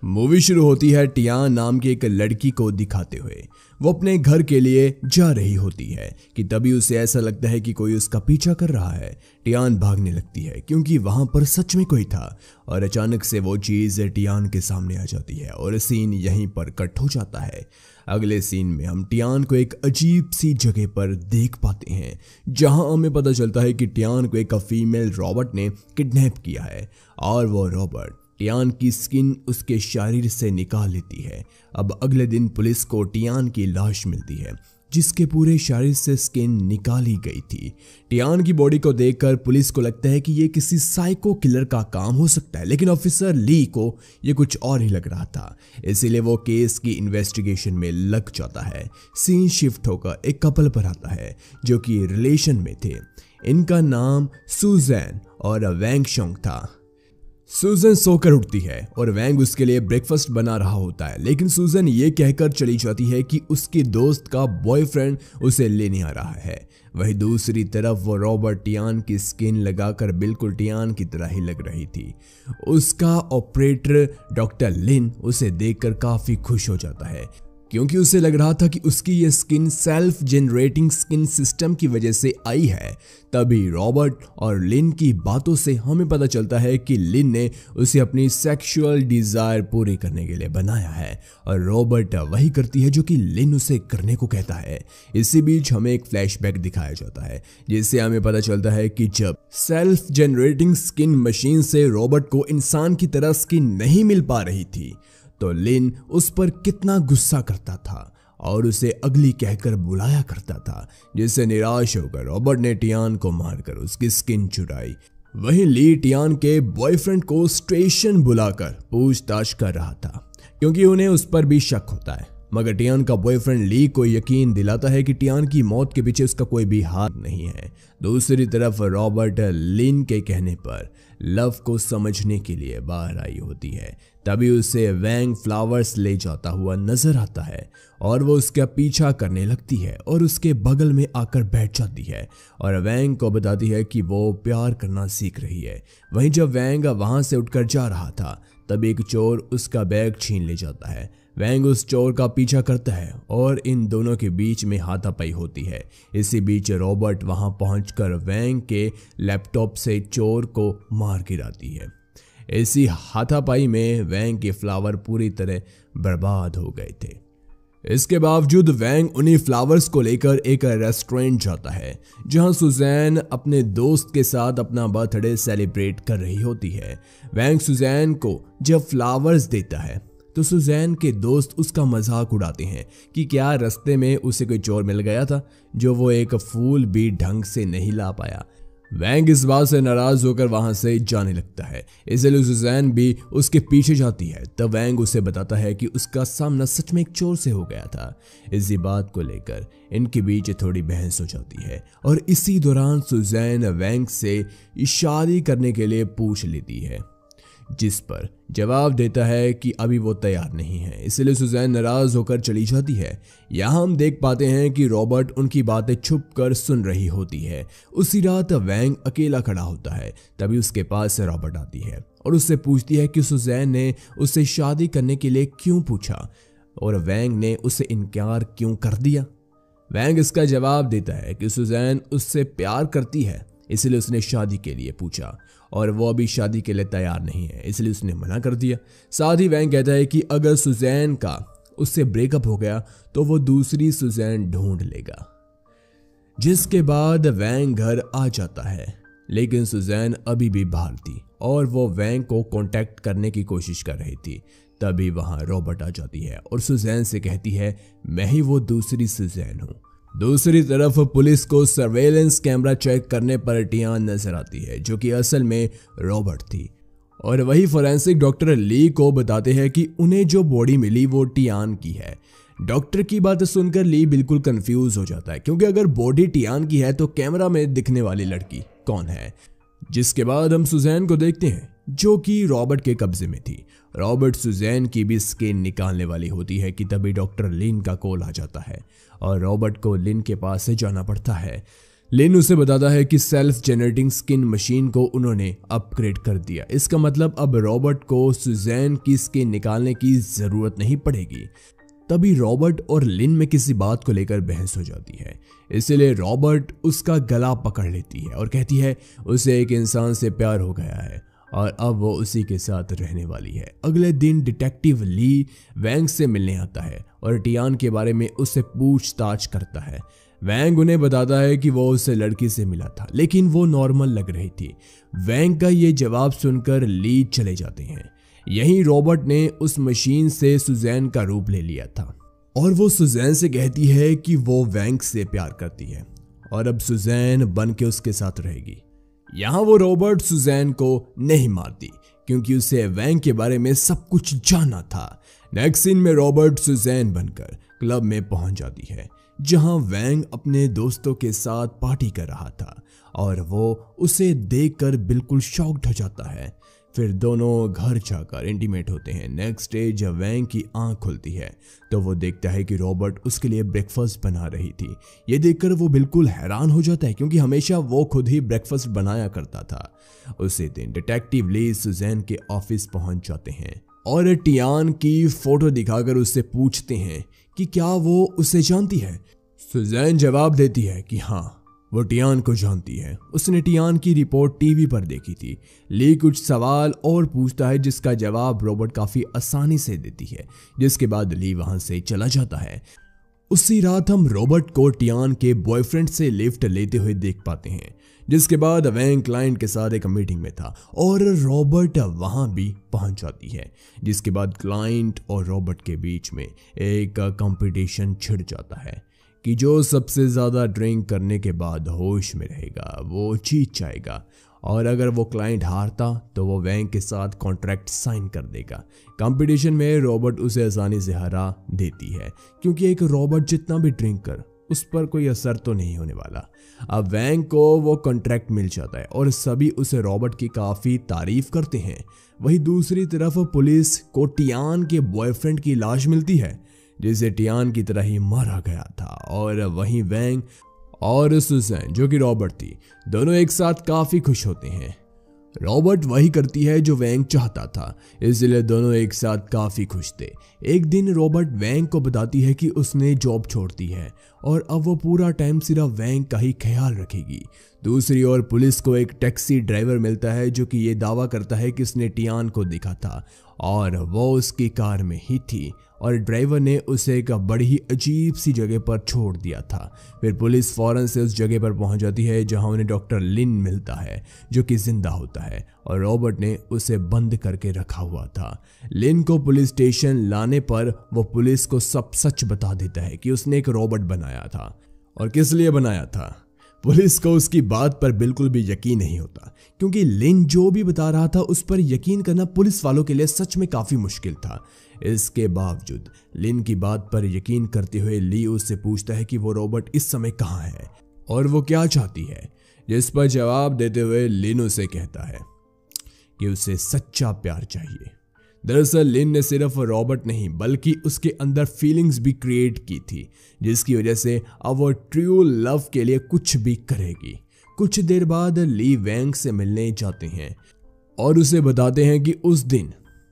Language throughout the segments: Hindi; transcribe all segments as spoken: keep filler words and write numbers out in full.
मूवी शुरू होती है टियान नाम की एक लड़की को दिखाते हुए। वो अपने घर के लिए जा रही होती है कि तभी उसे ऐसा लगता है कि कोई उसका पीछा कर रहा है। टियान भागने लगती है क्योंकि वहां पर सच में कोई था और अचानक से वो चीज टियान के सामने आ जाती है और सीन यहीं पर कट हो जाता है। अगले सीन में हम टियान को एक अजीब सी जगह पर देख पाते हैं जहां हमें पता चलता है कि टियान को एक फीमेल रॉबर्ट ने किडनैप किया है और वो रॉबर्ट टियान की स्किन उसके शरीर से निकाल लेती है। अब अगले दिन पुलिस को टियान की लाश मिलती है जिसके पूरे शरीर से स्किन निकाली गई थी। टियान की बॉडी को देखकर पुलिस को लगता है कि ये किसी साइको किलर का काम हो सकता है, लेकिन ऑफिसर ली को ये कुछ और ही लग रहा था, इसीलिए वो केस की इन्वेस्टिगेशन में लग जाता है। सीन शिफ्ट होकर एक कपल पर आता है जो कि रिलेशन में थे। इनका नाम सुजैन और वैंग शोंग था। सुजन सोकर उठती है और वैंग उसके लिए ब्रेकफास्ट बना रहा होता है, लेकिन सुजन ये कहकर चली जाती है कि उसकी दोस्त का बॉयफ्रेंड उसे लेने आ रहा है। वहीं दूसरी तरफ वो रॉबर्ट टियान की स्किन लगाकर बिल्कुल टियान की तरह ही लग रही थी। उसका ऑपरेटर डॉक्टर लिन उसे देखकर काफी खुश हो जाता है क्योंकि उसे लग रहा था कि उसकी ये skin self generating skin system की वजह से आई है। तभी रॉबर्ट और लिन की बातों से हमें पता चलता है कि लिन ने उसे अपनी सेक्सुअल डिजायर पूरी करने के लिए बनाया है और रॉबर्ट वही करती है जो कि लिन उसे करने को कहता है। इसी बीच हमें एक फ्लैशबैक दिखाया जाता है जिससे हमें पता चलता है कि जब सेल्फ जनरेटिंग स्किन मशीन से रॉबर्ट को इंसान की तरह स्किन नहीं मिल पा रही थी तो लिन उस पर कितना गुस्सा करता था और उसे अगली कहकर बुलाया करता था, जिससे निराश होकर रॉबर्ट ने टियान को मारकर उसकी स्किन चुराई। वहीं ली टियान के बॉयफ्रेंड को स्टेशन बुलाकर पूछताछ कर रहा था क्योंकि उन्हें उस पर भी शक होता है, मगर टियान का बॉयफ्रेंड ली को यकीन दिलाता है कि टियान की मौत के पीछे उसका कोई भी हाथ नहीं है। दूसरी तरफ रॉबर्ट लिन के कहने पर लव को समझने के लिए बाहर आई होती है। तभी उसे वैंग फ्लावर्स ले जाता हुआ नजर आता है और वो उसका पीछा करने लगती है और उसके बगल में आकर बैठ जाती है और वैंग को बताती है कि वो प्यार करना सीख रही है। वहीं जब वैंग वहां से उठकर जा रहा था तब एक चोर उसका बैग छीन ले जाता है। वैंग उस चोर का पीछा करता है और इन दोनों के बीच में हाथापाई होती है। इसी बीच रॉबर्ट वहां पहुंचकर वैंग के लैपटॉप से चोर को मार गिराती है। इसी हाथापाई में वैंग के फ्लावर पूरी तरह बर्बाद हो गए थे। इसके बावजूद वैंग उन्हीं फ्लावर्स को लेकर एक रेस्टोरेंट जाता है जहां सुजैन अपने दोस्त के साथ अपना बर्थडे सेलिब्रेट कर रही होती है। वैंग सुजैन को जब फ्लावर्स देता है तो सुजैन के दोस्त उसका मजाक उड़ाते हैं कि क्या रास्ते में उसे कोई चोर मिल गया था जो वो एक फूल भी ढंग से नहीं ला पाया। वैंग इस बात से नाराज होकर वहां से जाने लगता है, इसलिए सुजैन भी उसके पीछे जाती है। तब वैंग उसे बताता है कि उसका सामना सच में एक चोर से हो गया था। इसी बात को लेकर इनके बीच थोड़ी बहस हो जाती है और इसी दौरान सुजैन वैंग से शादी करने के लिए पूछ लेती है, जिस पर जवाब देता है कि अभी वो तैयार नहीं है, इसलिए सुजैन नाराज होकर चली जाती है। यहाँ हम देख पाते हैं कि रॉबर्ट उनकी बातें छुप कर सुन रही होती है। उसी रात वैंग अकेला खड़ा होता है, तभी उसके पास रॉबर्ट आती है और उससे पूछती है कि सुजैन ने उससे शादी करने के लिए क्यों पूछा और वैंग ने उसे इनकार क्यों कर दिया। वैंग इसका जवाब देता है कि सुजैन उससे प्यार करती है, इसलिए उसने शादी के लिए पूछा और वो अभी शादी के लिए तैयार नहीं है, इसलिए उसने मना कर दिया। साथ ही वैंग कहता है कि अगर सुजैन का उससे ब्रेकअप हो गया तो वो दूसरी सुजैन ढूंढ लेगा। जिसके बाद वैंग घर आ जाता है, लेकिन सुजैन अभी भी बाहर थी और वो वैंग को कांटेक्ट करने की कोशिश कर रही थी। तभी वहां रॉबर्ट आ जाती है और सुजैन से कहती है, मैं ही वो दूसरी सुजैन हूं। दूसरी तरफ पुलिस को सर्वेलेंस कैमरा चेक करने पर टियान नजर आती है जो कि असल में रॉबर्ट थी और वही फोरेंसिक डॉक्टर ली को बताते हैं कि उन्हें जो बॉडी मिली वो टियान की है। डॉक्टर की बात सुनकर ली बिल्कुल कंफ्यूज हो जाता है क्योंकि अगर बॉडी टियान की है तो कैमरा में दिखने वाली लड़की कौन है। जिसके बाद हम सुजैन को देखते हैं जो कि रॉबर्ट के कब्जे में थी। रॉबर्ट सुजैन की भी स्किन निकालने वाली होती है कि तभी डॉक्टर लिन का कॉल आ जाता है और रॉबर्ट को लिन के पास से जाना पड़ता है। लिन उसे बताता है कि सेल्फ जनरेटिंग स्किन मशीन को उन्होंने अपग्रेड कर दिया। इसका मतलब अब रॉबर्ट को सुजैन की स्किन निकालने की जरूरत नहीं पड़ेगी। तभी रॉबर्ट और लिन में किसी बात को लेकर बहस हो जाती है, इसलिए रॉबर्ट उसका गला पकड़ लेती है और कहती है उसे एक इंसान से प्यार हो गया है और अब वो उसी के साथ रहने वाली है। अगले दिन डिटेक्टिव ली वैंग से मिलने आता है और टियान के बारे में उससे पूछताछ करता है। वैंग उन्हें बताता है कि वो उसे लड़की से मिला था, लेकिन वो नॉर्मल लग रही थी। वैंग का ये जवाब सुनकर ली चले जाते हैं। यहीं रॉबर्ट ने उस मशीन से सुजैन का रूप ले लिया था और वो सुजैन से कहती है कि वो वैंग से प्यार करती है और अब सुजैन बन के उसके साथ रहेगी। यहाँ वो रॉबर्ट सुजैन को नहीं मारती क्योंकि उसे वैंग के बारे में सब कुछ जानना था। नेक्स्ट सीन में रॉबर्ट सुजैन बनकर क्लब में पहुंच जाती है जहां वैंग अपने दोस्तों के साथ पार्टी कर रहा था और वो उसे देखकर बिल्कुल शॉक्ड हो जाता है। फिर दोनों घर जाकर इंटीमेट होते हैं। नेक्स्ट डे जब वैंग की आंख खुलती है तो वो देखता है कि रॉबर्ट उसके लिए ब्रेकफास्ट बना रही थी। ये देखकर वो बिल्कुल हैरान हो जाता है क्योंकि हमेशा वो खुद ही ब्रेकफास्ट बनाया करता था। उसी दिन डिटेक्टिव ली सुजैन के ऑफिस पहुंच जाते हैं और टियान की फोटो दिखाकर उससे पूछते हैं कि क्या वो उसे जानती है। सुजैन जवाब देती है कि हाँ, वो टियान को जानती है। उसने टियान की रिपोर्ट टीवी पर देखी थी। ली कुछ सवाल और पूछता है जिसका जवाब रॉबर्ट काफी आसानी से देती है, जिसके बाद ली वहां से चला जाता है। उसी रात हम रॉबर्ट को टियान के बॉयफ्रेंड से लिफ्ट लेते हुए देख पाते हैं, जिसके बाद वैंग क्लाइंट के साथ एक मीटिंग में था और रॉबर्ट वहां भी पहुंच जाती है। जिसके बाद क्लाइंट और रॉबर्ट के बीच में एक कंपटीशन छिड़ जाता है कि जो सबसे ज़्यादा ड्रिंक करने के बाद होश में रहेगा वो जीत जाएगा और अगर वो क्लाइंट हारता तो वो वैंग के साथ कॉन्ट्रैक्ट साइन कर देगा। कंपटीशन में रॉबर्ट उसे आसानी से हरा देती है क्योंकि एक रॉबर्ट जितना भी ड्रिंक कर उस पर कोई असर तो नहीं होने वाला। अब वैंग को वो कॉन्ट्रैक्ट मिल जाता है और सभी उसे रॉबर्ट की काफ़ी तारीफ करते हैं। वहीं दूसरी तरफ पुलिस को टियान के बॉयफ्रेंड की लाश मिलती है जिसे टियान की तरह ही मारा गया था और वहीं वैंग और सुजैन जो कि रॉबर्ट थी दोनों एक साथ काफी खुश होते हैं। रॉबर्ट वही करती है जो वैंग चाहता था, इसलिए दोनों एक साथ काफी खुश थे। एक दिन रॉबर्ट वैंग को बताती है कि उसने जॉब छोड़ दी है और अब वो पूरा टाइम सिर्फ वैंग का ही ख्याल रखेगी। दूसरी ओर पुलिस को एक टैक्सी ड्राइवर मिलता है जो कि ये दावा करता है कि उसने टियान को देखा था और वो उसकी कार में ही थी और ड्राइवर ने उसे एक बड़ी ही अजीब सी जगह पर छोड़ दिया था। फिर पुलिस फौरन से उस जगह पर पहुंच जाती है जहां उन्हें डॉक्टर लिन मिलता है जो कि जिंदा होता है और रॉबर्ट ने उसे बंद करके रखा हुआ था। लिन को पुलिस स्टेशन लाने पर वो पुलिस को सब सच बता देता है कि उसने एक रॉबर्ट बनाया था और किस लिए बनाया था। पुलिस को उसकी बात पर बिल्कुल भी यकीन नहीं होता क्योंकि लिन जो भी बता रहा था उस पर यकीन करना पुलिस वालों के लिए सच में काफी मुश्किल था। इसके बावजूद लिन की बात पर यकीन करते हुए ली उससे पूछता है कि वो रॉबर्ट इस समय कहाँ है और वो क्या चाहती है, जिस पर जवाब देते हुए लिन उसे कहता है कि उसे सच्चा प्यार चाहिए। दरअसल लिन ने सिर्फ रॉबर्ट नहीं बल्कि उसके अंदर फीलिंग्स भी क्रिएट की थी जिसकी वजह से अब वो ट्रू लव के लिए कुछ भी करेगी। कुछ देर बाद ली वैंग से मिलने जाते हैं और उसे बताते हैं कि उस दिन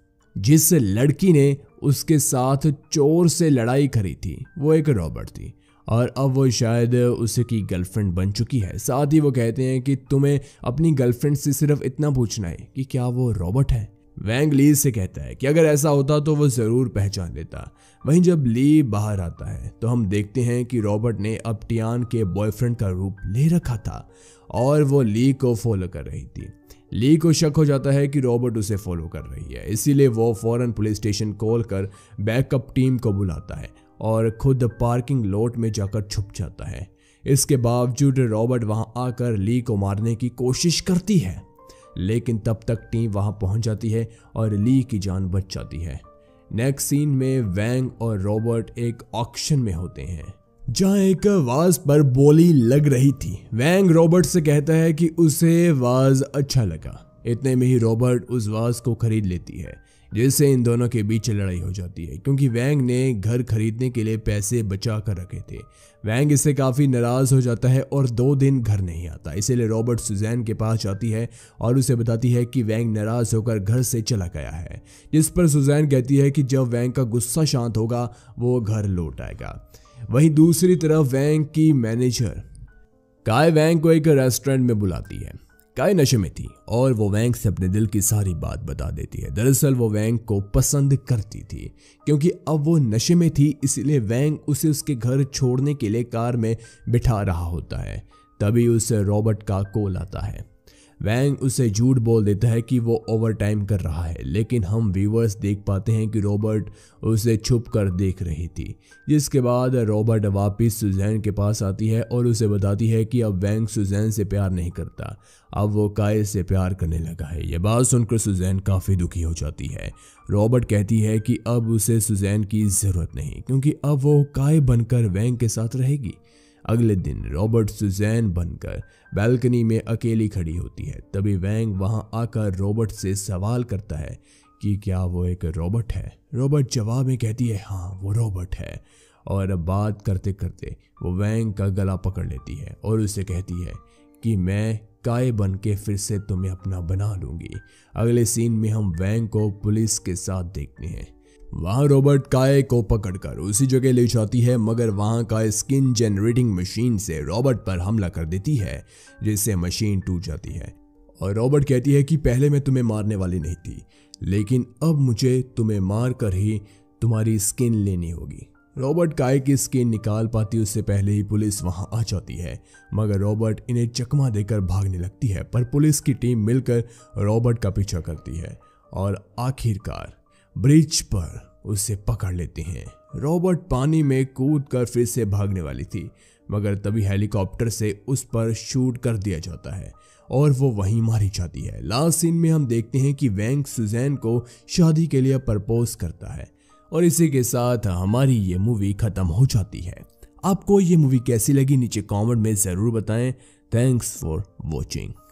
जिस लड़की ने उसके साथ चोर से लड़ाई करी थी वो एक रॉबर्ट थी और अब वो शायद उसकी गर्लफ्रेंड बन चुकी है। साथ ही वो कहते हैं कि तुम्हें अपनी गर्लफ्रेंड से सिर्फ इतना पूछना है कि क्या वो रॉबर्ट है। वैंग ली से कहता है कि अगर ऐसा होता तो वो जरूर पहचान लेता। वहीं जब ली बाहर आता है तो हम देखते हैं कि रॉबर्ट ने अब टियान के बॉयफ्रेंड का रूप ले रखा था और वो ली को फॉलो कर रही थी। ली को शक हो जाता है कि रॉबर्ट उसे फॉलो कर रही है, इसीलिए वो फौरन पुलिस स्टेशन कॉल कर बैकअप टीम को बुलाता है और खुद पार्किंग लॉट में जाकर छुप जाता है। इसके बावजूद रॉबर्ट वहां आकर ली को मारने की कोशिश करती है, लेकिन तब तक टीम वहां पहुंच जाती है और ली की जान बच जाती है। नेक्स्ट सीन में वैंग और रॉबर्ट एक ऑक्शन में होते हैं जहां एक वाज पर बोली लग रही थी। वैंग रॉबर्ट से कहता है कि उसे वाज अच्छा लगा। इतने में ही रॉबर्ट उस वाज को खरीद लेती है। जिससे इन दोनों के बीच लड़ाई हो जाती है क्योंकि वैंग ने घर खरीदने के लिए पैसे बचा कर रखे थे। वैंग इससे काफ़ी नाराज़ हो जाता है और दो दिन घर नहीं आता। इसीलिए रॉबर्ट सुजैन के पास जाती है और उसे बताती है कि वैंग नाराज़ होकर घर से चला गया है, जिस पर सुजैन कहती है कि जब वैंग का गुस्सा शांत होगा वो घर लौट आएगा। वहीं दूसरी तरफ वैंग की मैनेजर काय वैंग को एक रेस्टोरेंट में बुलाती है। काय नशे में थी और वो वैंग से अपने दिल की सारी बात बता देती है। दरअसल वो वैंग को पसंद करती थी क्योंकि अब वो नशे में थी, इसलिए वैंग उसे उसके घर छोड़ने के लिए कार में बिठा रहा होता है। तभी उसे रॉबर्ट का कॉल आता है। वैंग उसे झूठ बोल देता है कि वो ओवर टाइम कर रहा है, लेकिन हम व्यूअर्स देख पाते हैं कि रॉबर्ट उसे छुप कर देख रही थी। जिसके बाद रॉबर्ट वापस सुजैन के पास आती है और उसे बताती है कि अब वैंग सुजैन से प्यार नहीं करता, अब वो काय से प्यार करने लगा है। यह बात सुनकर सुजैन काफ़ी दुखी हो जाती है। रॉबर्ट कहती है कि अब उसे सुजैन की ज़रूरत नहीं क्योंकि अब वो काय बनकर वैंग के साथ रहेगी। अगले दिन रॉबर्ट सुजैन बनकर बालकनी में अकेली खड़ी होती है। तभी वैंग वहां आकर रॉबर्ट से सवाल करता है कि क्या वो एक रॉबोट है। रॉबर्ट जवाब में कहती है हाँ वो रॉबर्ट है, और बात करते करते वो वैंग का गला पकड़ लेती है और उसे कहती है कि मैं काय बन के फिर से तुम्हें अपना बना लूंगी। अगले सीन में हम वैंग को पुलिस के साथ देखते हैं। वहां रॉबर्ट काय को पकड़कर उसी जगह ले जाती है, मगर वहां का स्किन जनरेटिंग मशीन से रॉबर्ट पर हमला कर देती है, जिससे मशीन टूट जाती है। और रॉबर्ट कहती है कि पहले मैं तुम्हें मारने वाली नहीं थी, लेकिन अब मुझे तुम्हें मार कर ही तुम्हारी स्किन लेनी होगी। रॉबर्ट काय की स्किन निकाल पाती उससे पहले ही पुलिस वहां आ जाती है, मगर रॉबर्ट इन्हें चकमा देकर भागने लगती है। पर पुलिस की टीम मिलकर रॉबर्ट का पीछा करती है और आखिरकार ब्रिज पर उसे पकड़ लेते हैं। रॉबर्ट पानी में कूद कर फिर से भागने वाली थी, मगर तभी हेलीकॉप्टर से उस पर शूट कर दिया जाता है और वो वहीं मारी जाती है। लास्ट सीन में हम देखते हैं कि वैंग सुजैन को शादी के लिए प्रपोज करता है और इसी के साथ हमारी ये मूवी खत्म हो जाती है। आपको ये मूवी कैसी लगी नीचे कमेंट में ज़रूर बताएं। Thanks for watching.